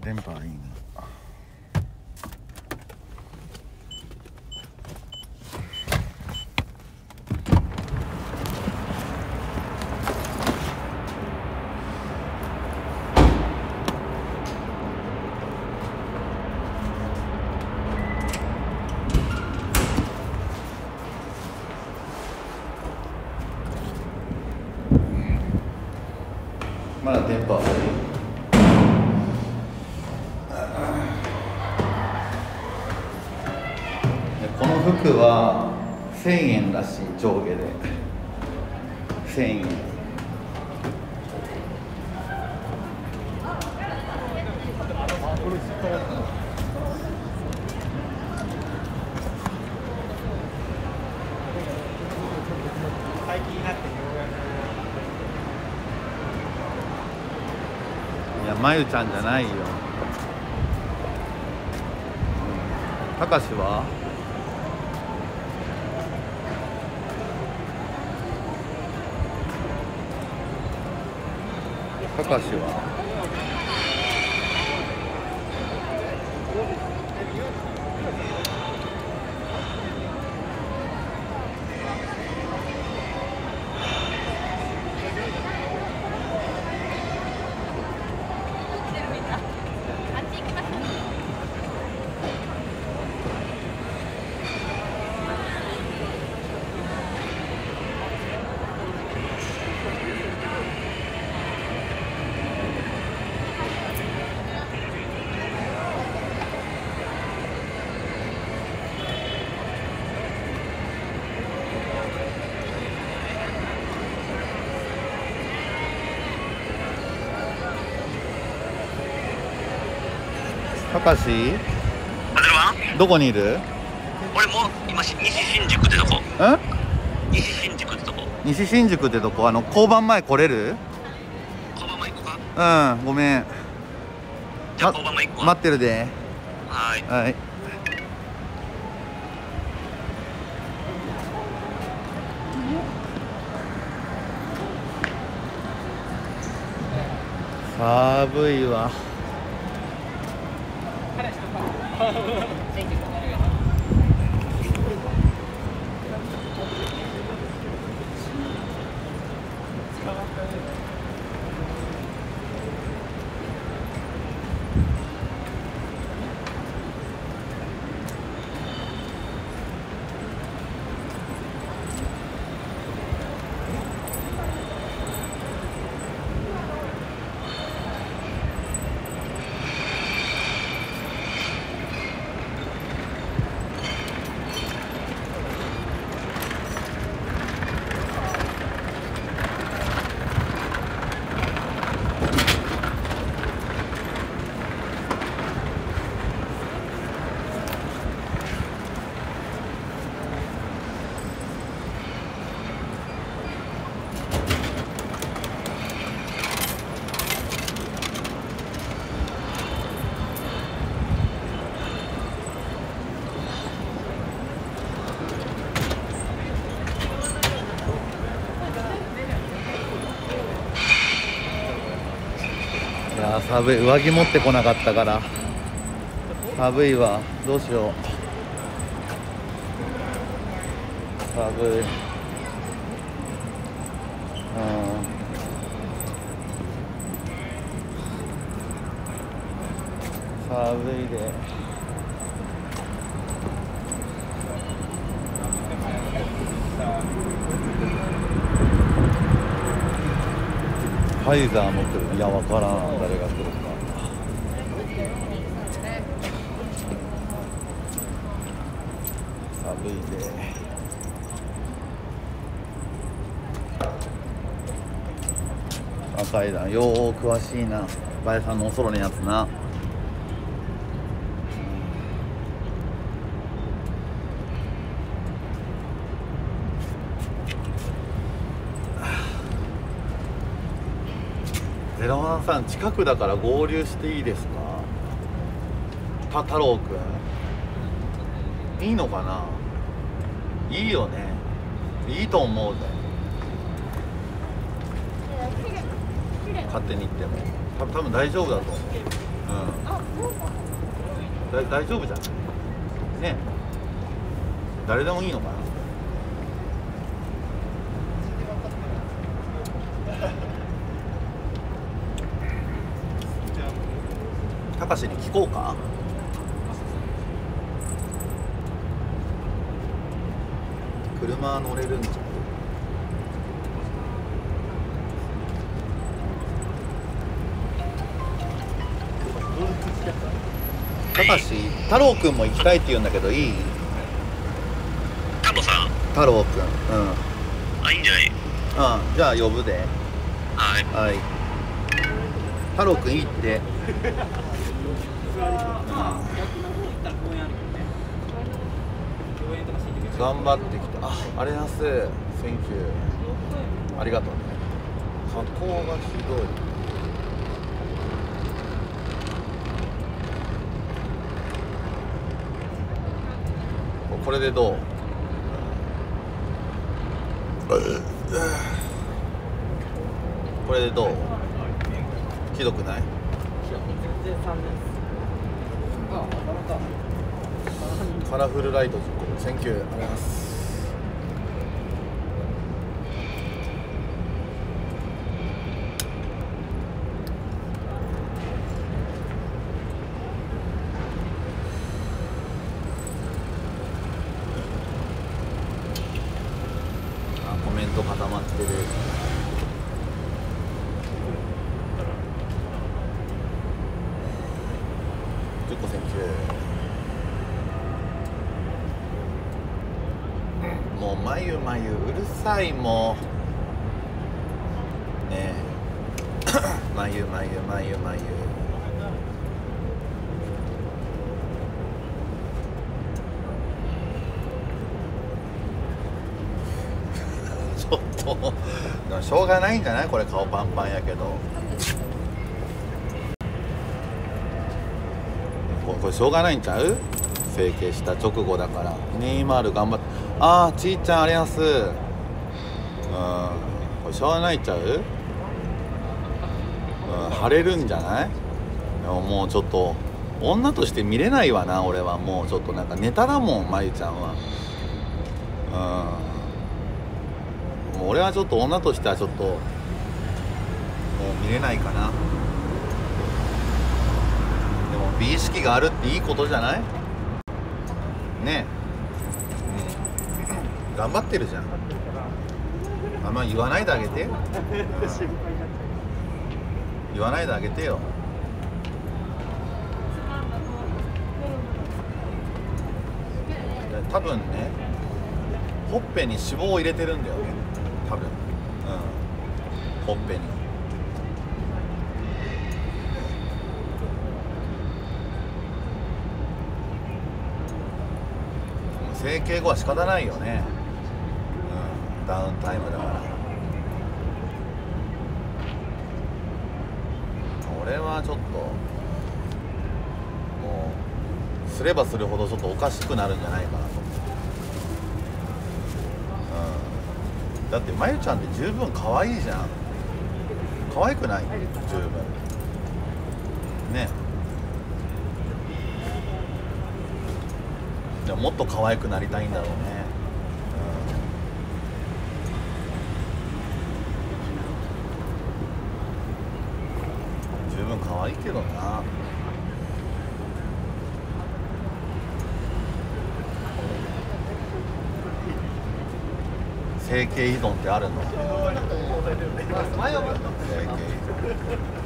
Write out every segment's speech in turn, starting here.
電波いいな。まだ電波悪い。この服は1000円らしい、上下で1000円。 最近になっていや、まゆちゃんじゃないよ。たかしはたかしはたかしどこにいる？ 俺も今西新宿ってとこ。西新宿ってとこ。 西新宿ってとこ、交番前来れる？ 交番前行こうか。 うん、ごめん。 じゃあ交番前行こうか。 待ってるで。 はい。 はい。寒いわ。いやー、寒い。上着持ってこなかったから寒いわ。どうしよう。寒い。寒いで。ファイザーも来る。いや、わからん、誰が来るか。寒いで。赤いだ。よう詳しいな、バイさんのおそろのやつな。07さん、近くだから合流していいですか？太郎くんいいのかな？いいよね。いいと思うで。勝手に行っても多分大丈夫だと思う。 大丈夫じゃんね。誰でもいいのかな。たかしに聞こうか。車乗れるんじゃん。たかし、太郎くんも行きたいって言うんだけどいい？ 太郎さん。 太郎くん、 あ、いいんじゃない？ じゃあ呼ぶで。 はい。 はい。太郎くんいいって。頑張ってきた。あれなす。センキュー。ありがとうね。加工がひどい。これでどう？これでどう？ひどくない？カラフルライトセンキュー。ありがとうございます。コメント固まってる。10個センキュー。もうまゆまゆうるさいもうねえまゆまゆまゆまゆちょっとしょうがないんじゃない？これ顔パンパンやけどこれしょうがないんちゃう？整形した直後だからネイマール頑張って。ちーちゃんあります。これしょうがないっちゃう？腫れるんじゃない？でももうちょっと女として見れないわな。俺はもうちょっとなんかネタだもん、まゆちゃんは。もう俺はちょっと女としてはちょっともう見れないかな。でも美意識があるっていいことじゃない？ねえ、頑張ってるじゃん。あんま言わないであげて。言わないであげてよ。多分ね、ほっぺに脂肪を入れてるんだよね。多分、ほっぺに。整形後は仕方ないよね。ダウンタイムだから。俺はちょっともうすればするほどちょっとおかしくなるんじゃないかなと思う。だってまゆちゃんって十分可愛いじゃん。可愛くない？十分ね。でももっと可愛くなりたいんだろうね。十分可愛いけどな。整形依存ってあるの？整形依存。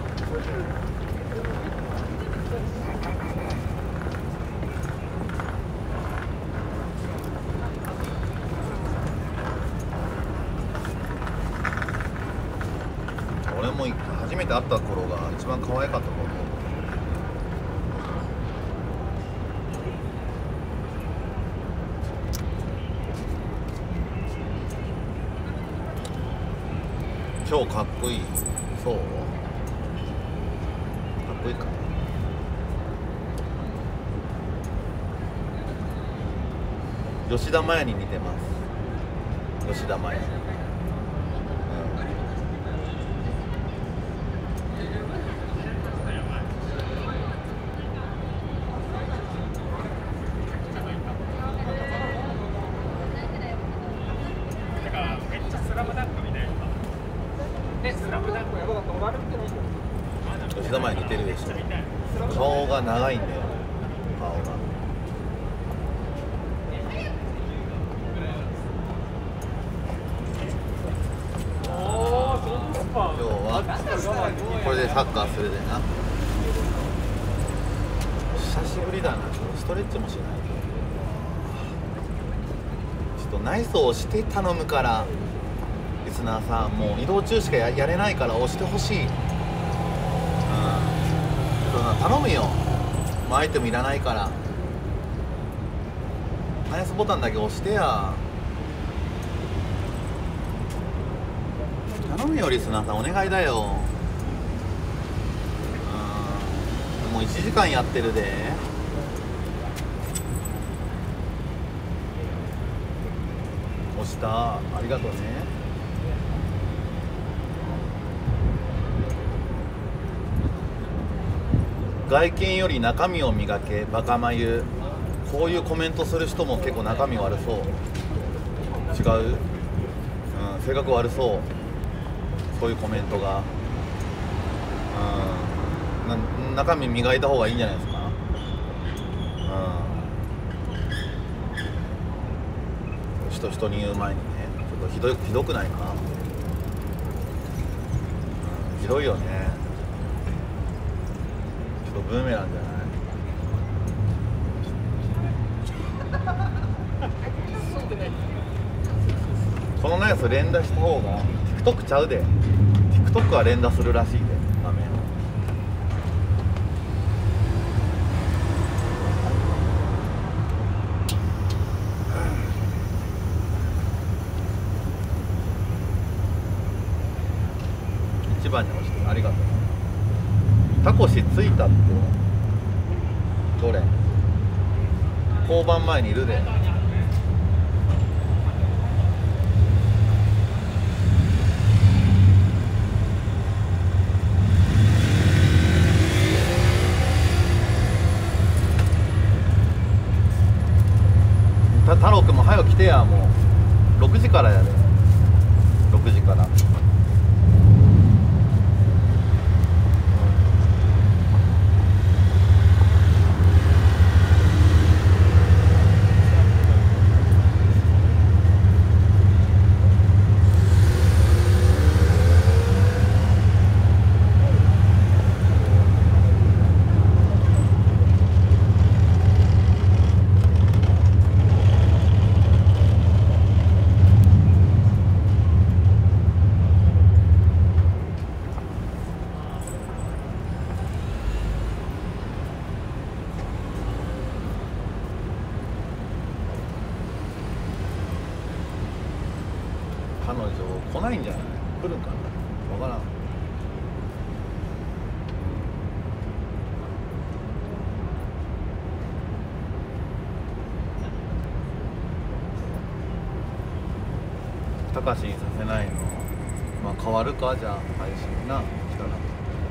俺も初めて会った頃が一番可愛かった頃。今日かっこいい。そう？かっこいいか。吉田麻也に似てます。吉田麻也。 吉田麻也似てるでしょ。顔が長いんだよ、顔が。今日はこれでサッカーするでな。久しぶりだな。ストレッチもしないと。ちょっと内装をして頼むから、リスナーさん、もう移動中しかやれないから押してほしい。頼むよ。もうアイテムいらないから。ナイスボタンだけ押してや。頼むよリスナーさん、お願いだよ。もう1時間やってるで。押した、ありがとうね。外見より中身を磨け、バカ眉。こういうコメントする人も結構中身悪そう。違う、性格悪そう。そういうコメントが、中身磨いた方がいいんじゃないですか。人に言う前にね、ちょっとひどくないか。ひどいよね。ちょっとブーメランじゃない。このやつ連打した方が TikTok ちゃうで。 TikTok は連打するらしいで、画面。1番に押してありがとう。タコシついたってどれ？交番前にいるで。太郎くんも早く来てや。もう6時からやで。6時から。彼女来ないんじゃない？来るんかな、分からん。たかしにさせないの、まあ変わるか。じゃあ配信なしたら。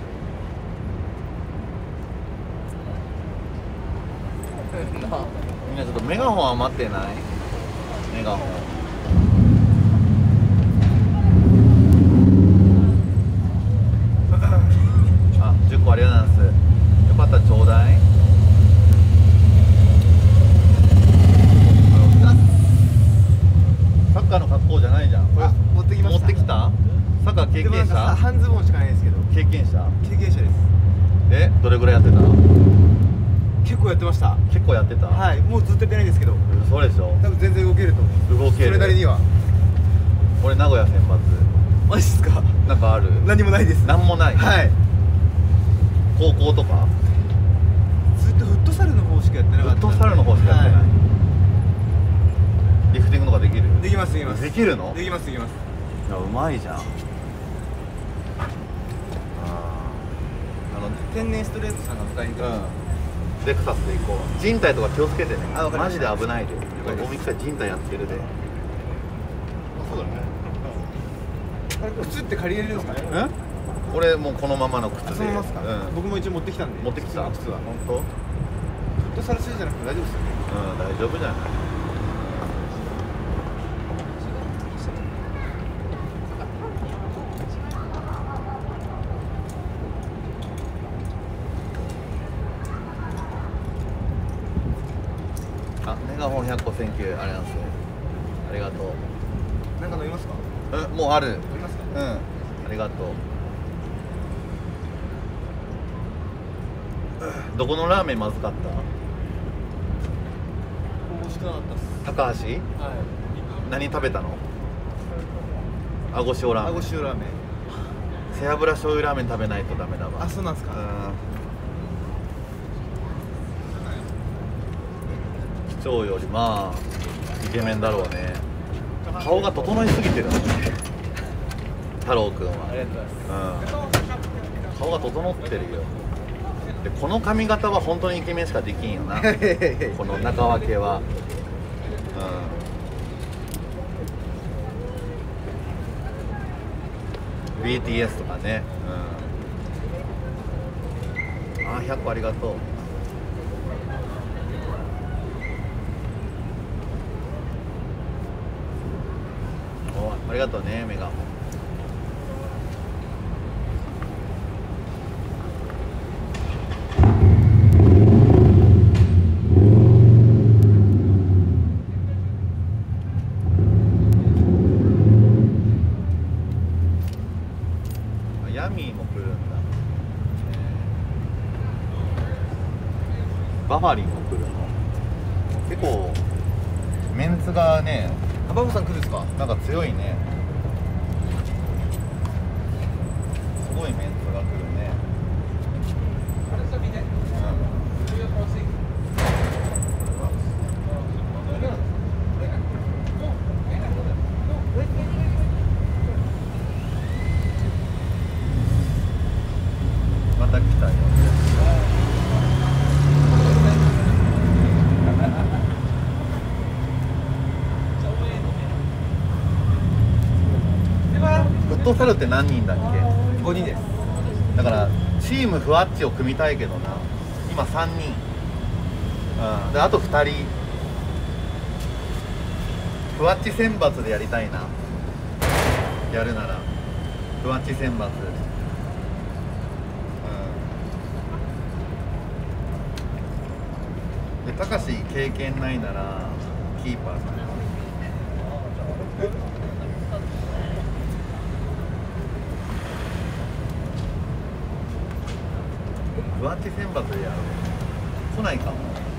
みんなちょっとメガホン余ってない？メガホン。10個ありがとうございます。よかったらちょうだい。サッカーの格好じゃないじゃん。これ持ってきました。 持ってきた？サッカー経験者？ 半ズボンしかないですけど。 経験者？ 経験者です。 どれぐらいやってた？ 結構やってました。 結構やってた？ はい、もうずっとやってないですけど。 そうでしょ。 多分全然動けると思う。 動ける。 それなりには。 俺名古屋選抜。 マジっすか？ なんかある？ 何もないです。 何もない。 はい。 高校とか？ ずっとフットサルの方しかやってなかった。 フットサルの方しかやってない。はい、リフティングとかできる？ できますできます。 できるの？ できますできます。 いや、うまいじゃん。 天然ストレートさんが迎えに来る。 レクサスで行こう。人体とか気をつけてね。マジで危ないで。お店人体やってるで。そうだね。 靴って借りれるんですかね？ 俺もうこのままの靴で。 そうますか？僕も一応持ってきたんで。 持ってきた？ 靴は。 本当？ フットサルするじゃなくて大丈夫ですよね。 大丈夫じゃない。 400個センキューありがとうございます。ありがとう。 なんか飲みますか？ もうある。 飲みますか？ うん、ありがとう。どこのラーメンまずかった？ 美味しくなかったっす。 高橋？ はい何食べたの？あご塩ラーメン。 あご塩ラーメン。 背脂醤油ラーメン食べないとダメだわ。 あ、そうなんですか。 市長よりまあイケメンだろうね。顔が整いすぎてるの太郎くんは。 ありがとうございます。 顔が整ってるよ。でこの髪型は本当にイケメンしかできんよなこの中分けは。BTS とかね。あ、100個ありがとう。ありがとうね、メガホン。ヤミーも来るんだ。バファリンも来るの。結構メンツがね、 バボさん来るんですか？ なんか強いね。すごいメンツが来るね。また来たよ。フットサルって何人だっけ 5人です。 だからチームふわっちを組みたいけどな。今3人、であと2人ふわっち選抜でやりたいな。やるならふわっち選抜。でたかし経験ないならキーパーかな。ふわっち選抜でやろう。来ないかも。